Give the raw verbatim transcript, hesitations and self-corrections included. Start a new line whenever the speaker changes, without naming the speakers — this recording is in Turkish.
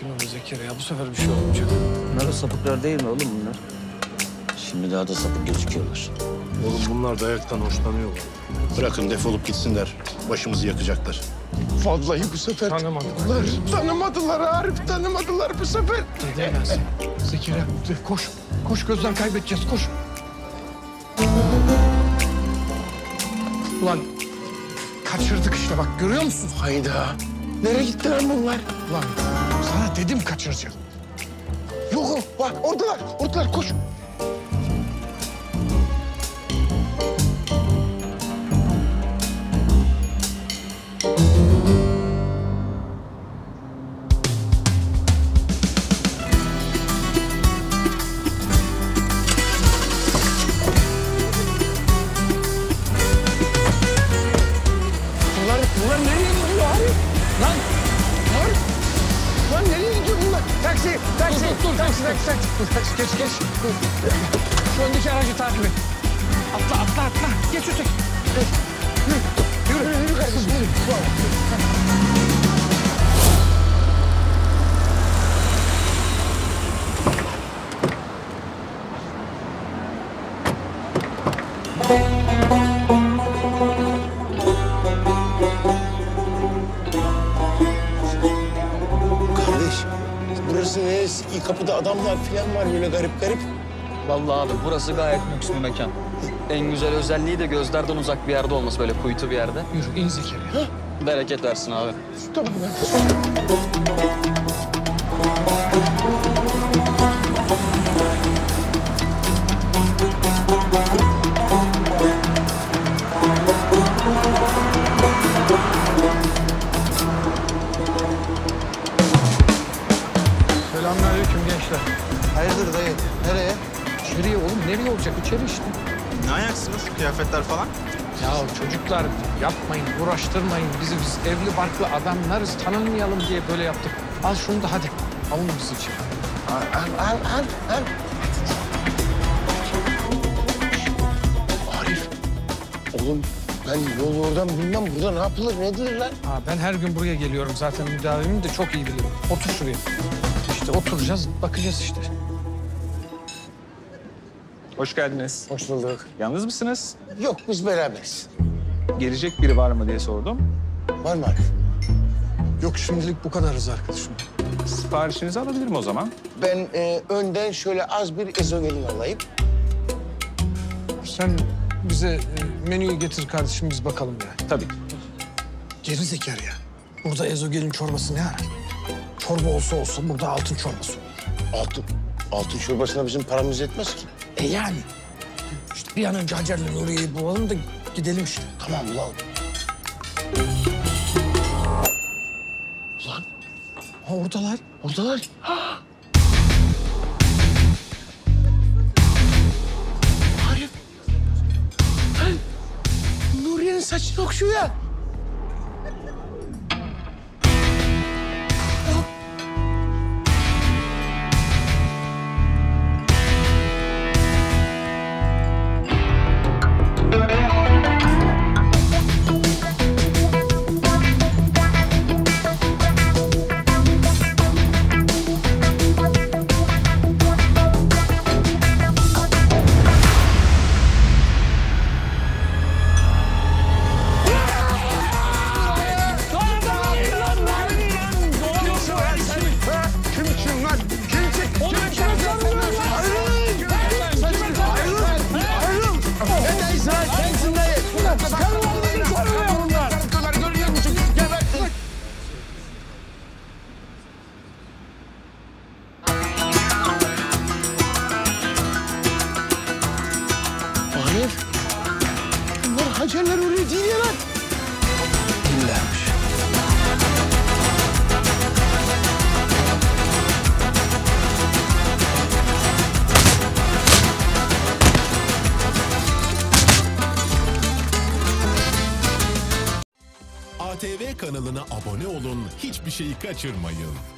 sakin ol Zekeriya. Bu sefer bir şey olmayacak.
Bunlar da sapıklar değil mi oğlum bunlar? Şimdi daha da sapık gözüküyorlar.
Oğlum bunlar dayaktan hoşlanıyorlar.
Bırakın defolup gitsinler. Başımızı yakacaklar.
Vallahi bu sefer
Tanımadılar.
Tanımadılar Arif, tanımadılar bu sefer.
Dedim ben sana. Zekeriya koş. Koş, gözden kaybedeceğiz, koş. Ulan kaçırdık işte bak, görüyor musun?
Hayda. Nereye gittiler bunlar?
Ulan sana dedim kaçıracağım.
Yok yok, bak oradalar, oradalar koş. Bunlar, bunlar nereye gidiyor Arif? Lan, lan, lan nereye gidiyor bunlar? Taksi, taksi, dur, dur, taksi, taksi, taksi, dur, taksi, geç, geç. Dur. Şu öndeki aracı takip et. Atla, atla, atla. Geç öteki. Yürü, yürü, yürü kardeşim, yürü.
Kardeş, burası neresi? İyi kapıda adamlar falan var böyle garip garip.
Vallahi abi burası gayet lüks bir mekan. En güzel özelliği de gözlerden uzak bir yerde olması, böyle kuytu bir yerde.
Yürü, in Zekeriya.
Bereket versin abi.
Tamam ben.
Selamünaleyküm gençler.
Hayırdır dayı? Nereye?
İçeriye oğlum, nereye olacak? İçeri işte.
Ne ayaksınız? Kıyafetler falan?
Ya çocuklar yapmayın, uğraştırmayın bizi. Biz evli barklı adamlarız, tanınmayalım diye böyle yaptık. Al şunu da hadi. Alın bizi içeri.
Al, al, al, al, al. Arif, oğlum ben yol oradan bilmem. Burada ne yapılır, ne edilir lan?
Ha, ben her gün buraya geliyorum zaten, müdavimim de çok iyi biliyorum. Otur şuraya. İşte oturacağız, bakacağız işte.
Hoş geldiniz.
Hoş bulduk.
Yalnız mısınız?
Yok, biz beraberiz.
Gelecek biri var mı diye sordum.
Var mı Arif?
Yok, şimdilik bu kadarız arkadaşım.
Siparişinizi alabilirim o zaman.
Ben e, önden şöyle az bir ezogelin alayım.
Sen bize e, menüyü getir kardeşim, biz bakalım ya.
Tabii.
Geri Zekeriya. Burada ezogelin çorbası ne arar? Çorba olsa olsa burada altın çorbası olur.
Altın, altın çorbasına bizim paramız yetmez ki.
E yani. İşte bir an önce Hacer'le Nuriye'yi bulalım da gidelim işte.
Tamam ulan. Ulan
Ha, oradalar.
oradalar. Arif. Hey, Nuriye'nin saçını okşuyor ya. Kimsin lan? Kimsin? Oğlum kim sanıyorsun? Ayrılın! Ayrılın! Ayrılın! Ne değilsin lan? Sensin dayı! Karılarını sarılıyor bunlar! Karılar görüyor musun? Geber! Arif! Bunlar Hacer'ler öyle değil ya lan!
Dillermiş.
A T V kanalına abone olun, hiçbir şeyi kaçırmayın.